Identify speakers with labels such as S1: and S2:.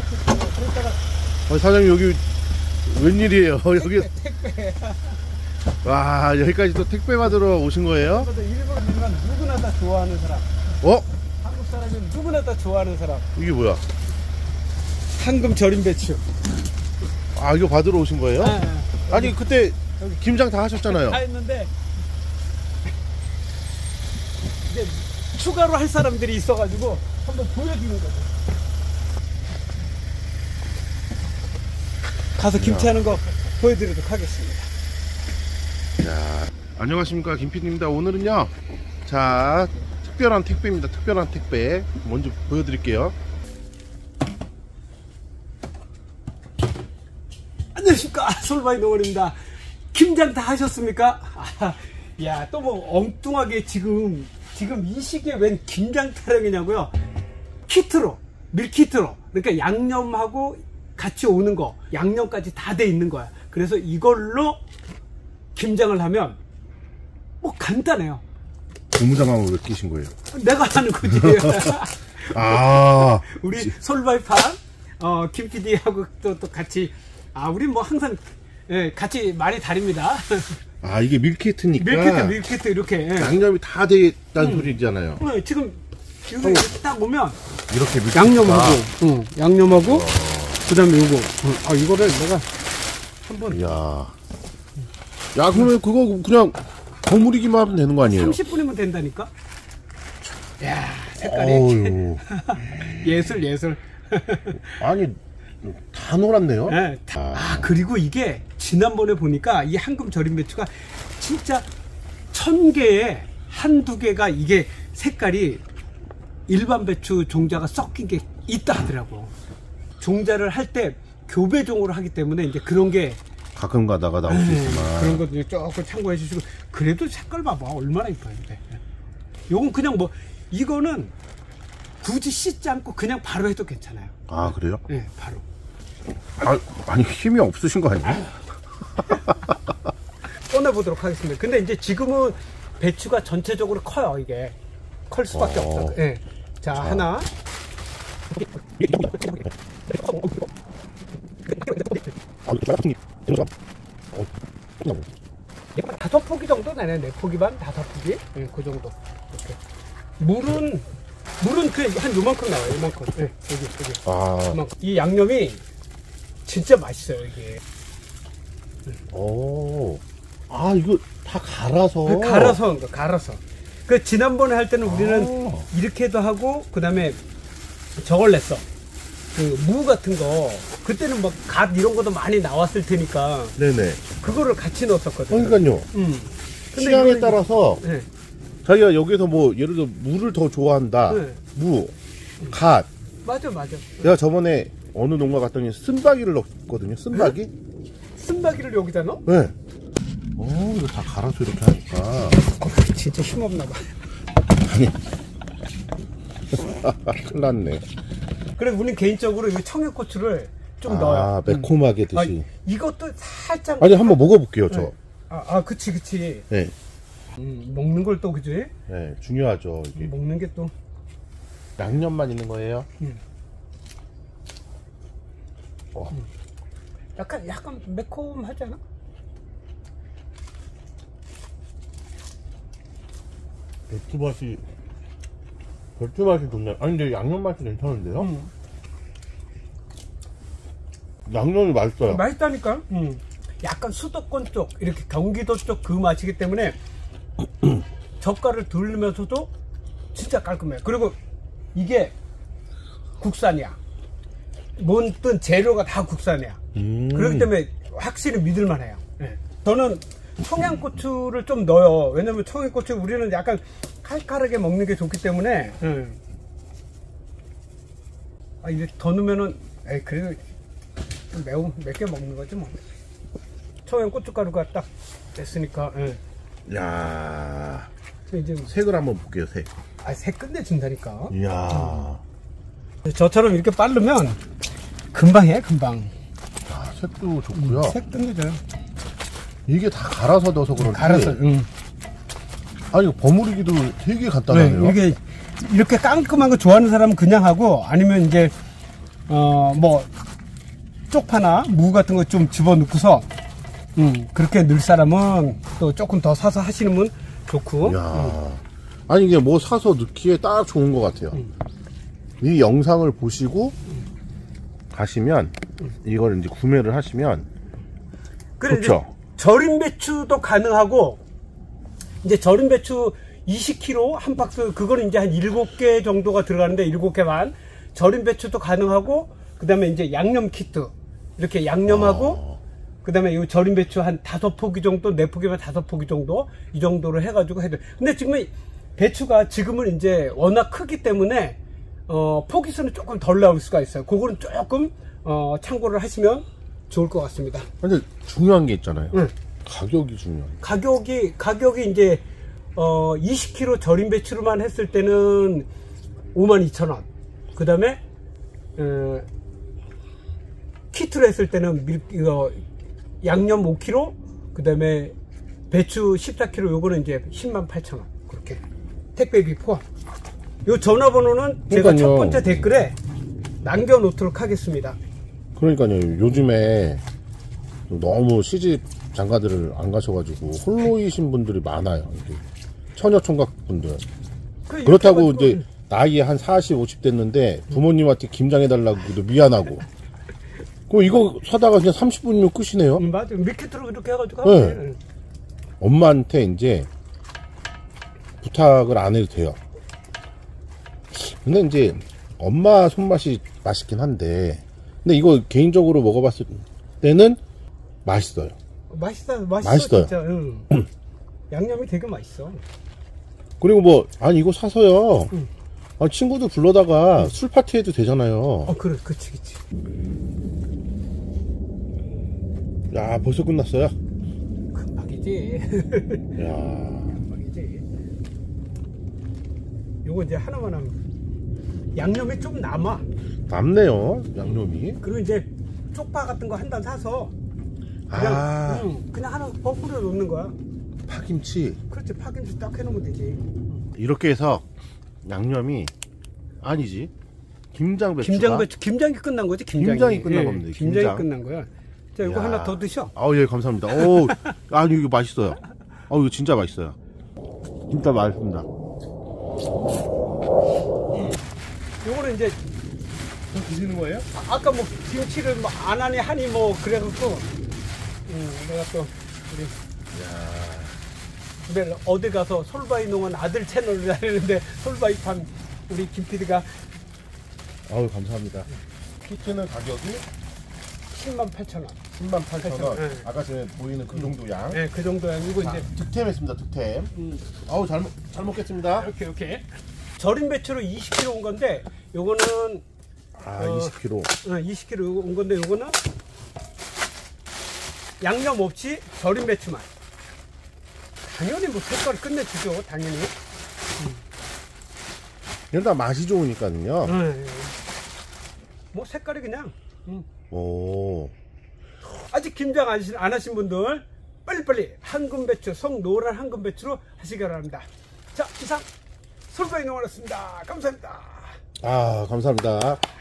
S1: 사장님 여기 웬일이에요? 여기
S2: 택배.
S1: 와 여기까지 또 택배 받으러 오신 거예요?
S2: 일본 민간 누구나 다 좋아하는 사람. 한국 사람은 누구나 다 좋아하는 사람.
S1: 이게 뭐야?
S2: 황금 절임 배추.
S1: 아 이거 받으러 오신 거예요?
S2: 네.
S1: 아니 그때 김장 다 하셨잖아요.
S2: 다 했는데 이제 추가로 할 사람들이 있어가지고 한번 보여주는 거죠. 가서 김치하는 거 보여드리도록 하겠습니다.
S1: 자, 안녕하십니까 김PD입니다. 오늘은요 자 특별한 택배입니다. 특별한 택배 먼저 보여드릴게요.
S2: 안녕하십니까 솔바이 농원입니다. 김장 다 하셨습니까? 야, 또 뭐 엉뚱하게 지금 이 시기에 웬 김장 타령이냐고요. 키트로, 밀키트로, 그러니까 양념하고 같이 오는 거, 양념까지 다 돼 있는 거야. 그래서 이걸로 김장을 하면 뭐 간단해요.
S1: 고무장갑을 왜 끼신 거예요?
S2: 내가 하는 거지.
S1: 아
S2: 우리 솔바이판 김PD하고 또 같이 우리 뭐 항상 같이 많이 다릅니다.
S1: 아 이게 밀키트니까
S2: 밀키트 이렇게
S1: 양념이 다 돼 있다는 소리잖아요.
S2: 지금 여기 딱 오면
S1: 이렇게 밀키트
S2: 양념하고 양념하고 그다음에 요거 이거를 내가 한번
S1: 야 그러면 그거 그냥 버무리기만 하면 되는 거 아니에요?
S2: 30분이면 된다니까. 야 색깔이 예술.
S1: 아니 다 놀았네요.
S2: 네. 그리고 이게 지난번에 보니까 이 황금 절임 배추가 진짜 1000개에 한두 개가 이게 색깔이 일반 배추 종자가 섞인 게 있다 하더라고. 종자를 할 때 교배종으로 하기 때문에 이제 그런 게
S1: 가끔 가다가 나올 수 있지만
S2: 그런 것도 조금 참고해 주시고. 그래도 색깔 봐봐 얼마나 이뻐요. 요건 그냥 뭐 이거는 굳이 씻지 않고 그냥 바로 해도 괜찮아요.
S1: 아 그래요?
S2: 네, 바로.
S1: 아니 힘이 없으신 거 아니에요?
S2: 꺼내보도록 하겠습니다. 근데 이제 지금은 배추가 전체적으로 커요. 이게 클 수밖에 없어. 네. 자 하나. 다섯 포기 정도 되네. 네 포기 반, 다섯 포기. 네, 그 정도. 이렇게. 물은 한 요만큼 나와요. 요만큼. 네, 여기. 요만큼. 이 양념이 진짜 맛있어요. 이게.
S1: 이거 다 갈아서.
S2: 갈아서. 그 지난번에 할 때는 우리는 이렇게도 하고 그다음에 저걸 냈어. 그 무 같은 거 그때는 막 갓 이런 것도 많이 나왔을 테니까. 네네. 그거를 같이 넣었었거든요.
S1: 그러니까요. 취향에 따라서 자기가 여기서 뭐 예를 들어 무를 더 좋아한다. 무, 갓.
S2: 맞아.
S1: 내가 저번에 어느 농가 갔더니 쓴바기를 넣었거든요. 쓴바기?
S2: 쓴바기를 여기다 넣어?
S1: 네. 이거 다 갈아서 이렇게 하니까.
S2: 진짜 힘없나 봐.
S1: 아니. 큰일 났네.
S2: 그래 우리는 개인적으로 이 청양고추를 좀 넣어요.
S1: 매콤하게 드시.
S2: 이것도 살짝.
S1: 아니 한번 먹어볼게요 저.
S2: 그치.
S1: 네.
S2: 먹는 걸 또 그지?
S1: 네, 중요하죠 이게.
S2: 먹는 게 또.
S1: 양념만 있는 거예요?
S2: 약간 매콤하지 않아?
S1: 배추 맛이 좋네. 아니 근데 양념 맛이 괜찮은데요? 양념이 맛있어요.
S2: 맛있다니까. 약간 수도권 쪽 이렇게 경기도 쪽 그 맛이기 때문에 젓갈을 들으면서도 진짜 깔끔해. 그리고 이게 국산이야. 뭐든 재료가 다 국산이야. 그렇기 때문에 확실히 믿을만해요. 저는 청양고추를 좀 넣어요. 왜냐면 청양고추 우리는 약간 칼칼하게 먹는 게 좋기 때문에. 이제 더 넣으면은 그래도 좀 맵게 먹는 거지 뭐. 청양고춧가루가 딱 됐으니까.
S1: 야,
S2: 이제
S1: 색을 한번 볼게요.
S2: 색 끝내준다니까.
S1: 이야.
S2: 저처럼 이렇게 빠르면 금방 해.
S1: 색도 좋고요.
S2: 색 끝내줘요.
S1: 이게 다 갈아서 넣어서 그런지.
S2: 갈아서.
S1: 아니 버무리기도 되게 간단하네요.
S2: 이게 이렇게 깔끔한 거 좋아하는 사람은 그냥 하고, 아니면 이제 뭐 쪽파나 무 같은 거 좀 집어넣고서 그렇게 넣을 사람은 또 조금 더 사서 하시는 좋고.
S1: 야, 아니 이게 뭐 사서 넣기에 딱 좋은 것 같아요. 이 영상을 보시고 가시면 이걸 이제 구매를 하시면 좋죠.
S2: 절임 배추도 가능하고, 이제 절임 배추 20kg 한 박스, 그거는 이제 한 7개 정도가 들어가는데 7개 반. 절임 배추도 가능하고, 그 다음에 이제 양념 키트 이렇게 양념하고, 그 다음에 이 절임 배추 한 5포기 정도, 4포기만 5포기 정도, 이 정도로 해가지고 해도. 근데 지금 배추가 지금은 이제 워낙 크기 때문에 포기수는 조금 덜 나올 수가 있어요. 그거는 조금 참고를 하시면 좋을 것 같습니다.
S1: 근데 중요한 게 있잖아요. 가격이 중요해요.
S2: 가격이 이제 20kg 절임 배추로만 했을 때는 52,000원. 그 다음에 키트로 했을 때는 양념 5kg, 그 다음에 배추 14kg, 요거는 이제 108,000원. 그렇게 택배비 포함. 요 전화번호는 제가 첫 번째 댓글에 남겨놓도록 하겠습니다.
S1: 그러니까요. 요즘에 너무 시집 장가들을 안 가셔가지고 홀로이신 분들이 많아요. 처녀 총각 분들. 그렇다고 이제 나이 한 40, 50 됐는데 부모님한테 김장해달라고 해도 미안하고. 그럼 이거 사다가 그냥 30분이면 끝이네요.
S2: 맞아요. 밀키트로 이렇게 해가지고 하면
S1: 네. 엄마한테 이제 부탁을 안 해도 돼요. 근데 이제 엄마 손맛이 맛있긴 한데, 근데 이거 개인적으로 먹어봤을 때는 맛있어요.
S2: 맛있어요. 진짜. 양념이 되게 맛있어.
S1: 그리고 뭐 아니 이거 사서요. 친구들 불러다가 술 파티 해도 되잖아요.
S2: 그치.
S1: 야, 벌써 끝났어요?
S2: 금방이지.
S1: 야,
S2: 금방이지. 요거 이제 하나만 하면 양념이 좀
S1: 남네요, 양념이.
S2: 그리고 이제 쪽파 같은 거 한 단 사서 그냥 하나 버무려 놓는 거야.
S1: 파김치.
S2: 그렇지, 파김치 딱 해놓으면 되지.
S1: 이렇게 해서 양념이 아니지. 김장배추가.
S2: 김장이 끝난 거지.
S1: 김장이 끝난 겁니다.
S2: 김장이 끝난 거야. 자, 이거 하나 더 드셔.
S1: 예, 감사합니다. 아니 이거 맛있어요. 이거 진짜 맛있어요. 진짜 맛있습니다.
S2: 요거는 이제
S1: 더 드시는 거예요?
S2: 아까 뭐 김치를 뭐 안 하니 뭐 그래갖고 내가 또 우리 어디 가서 솔바이 농원 아들 채널을 하는데 솔바이 판 우리 김 PD가
S1: 감사합니다. 키트는 가격이
S2: 108,000원.
S1: 108,000원. 네. 아까 전에 보이는 그 정도 양.
S2: 네, 그 정도 양이고 이제
S1: 득템했습니다. 득템. 잘 먹겠습니다.
S2: 오케이. 절임 배추로 20kg 온 건데 요거는
S1: 20kg.
S2: 20kg 온 건데 요거는 양념 없이 절임 배추만. 당연히 뭐 색깔 끝내주죠. 당연히.
S1: 일단 맛이 좋으니까요.
S2: 뭐 색깔이 그냥.
S1: 오.
S2: 아직 김장 안 하신 분들 빨리빨리 황금배추, 성노란 황금배추로 하시기 바랍니다. 자, 이상 솔바이 농원이었습니다. 감사합니다.
S1: 감사합니다.